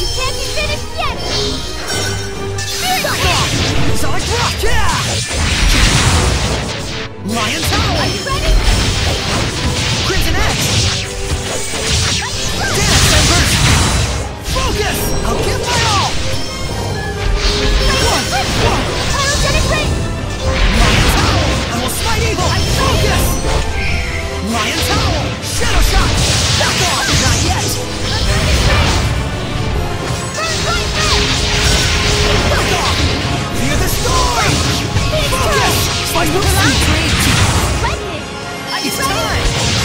can't be finished yet! Back off! Sonic Rock! Yeah! Lion Tower! Are you ready? Crimson Edge! Dance Embers! Focus! I'll give my all! Pyrogenic ring! Lion Tower! I will smite evil! Focus! Lion Tower! Shadow Shot! Back off! Not yet! Back off! Fear the storm! Focus! Fight with the light! Splendid! Are you It's ready? time!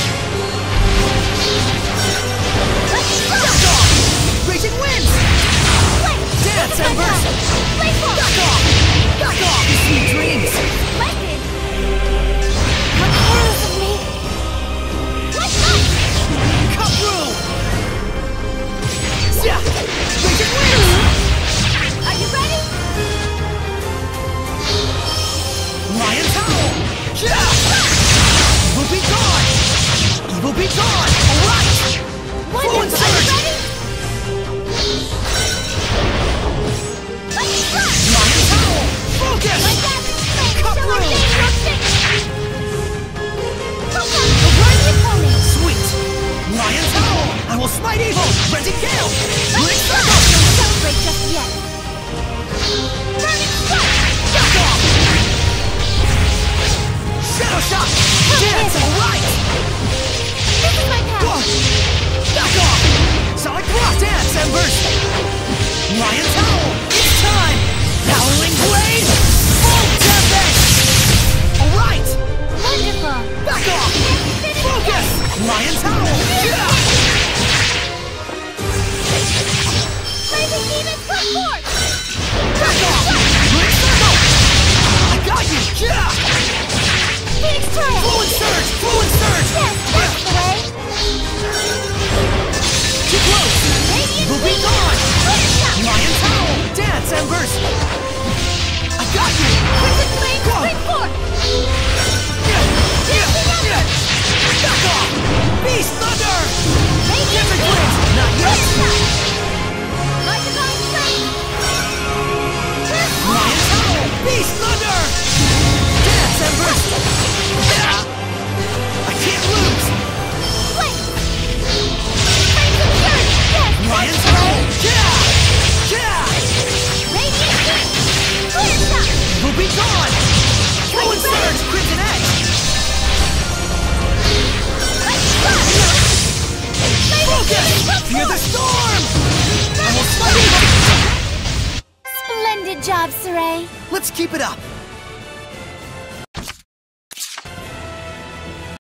Back off! Raging winds! Dance Embers! Back off! Back off! Sweet dreams! Splendid! What arrows of me? Let's go! Come through! Yeah! Raging winds! Are you ready? Lion Tower! Yeah! Evil be gone! Evil be gone! Alright! Forward Wonderful! Are you surge! ready? Let's rock! Lion Tower! Focus! My gathered strength Come shall through! obtain your fate! Focus! Right before me! Sweet! Lion Tower! I will smite evil! Renting Gale! Blink Let's Circle! rock! Don't celebrate just yet! Burning strike! Back off! Shadow Shot! Dance! Alright! This is my path! Back off! Sonic Rock Dance Embers! Lion Tower! It's time! Howling Blade! Full Tempest! Alright! Wonderful! Back off! Focus! Lion Tower! Yeah! Blazing demons, come forth! Back off! Blink Circle! I got you! Yeah! Phoenix Trial! Fluid Surge! Fluid Surge! Yes, that's the way! Too close! Radiant Will be gone! Clear shot! Lion Tower! Dance Embers! I got you! Crimson Flame, spring forth! Back off! Beast Thunder! Radiant Different Beam! wings! Not Clear yet! shot! My divine strength! Clear Lion Tower! Beast Thunder! Dance Embers! I can't lose! flame! Crimson Surge! Yes, Lion that's the way! Tower! Yeah! Radiant Beam! Clear shot! Will be gone! Fluid Surge! Crimson Edge! Let's rock! Focus! Fear the storm! I will fight it! Splendid job, Sorey! Let's keep it up!